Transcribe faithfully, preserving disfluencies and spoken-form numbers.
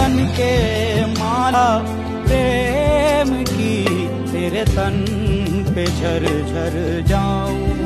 बन के माला प्रेम की तेरे तन पे झर झर जाऊं।